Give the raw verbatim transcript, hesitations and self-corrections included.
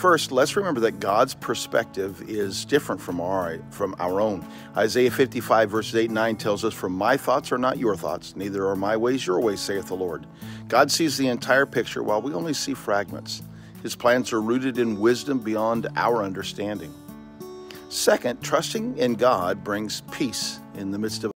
First, let's remember that God's perspective is different from our, from our own. Isaiah fifty-five verses eight and nine tells us, "For my thoughts are not your thoughts, neither are my ways your ways, saith the Lord." God sees the entire picture while we only see fragments. His plans are rooted in wisdom beyond our understanding. Second, trusting in God brings peace in the midst of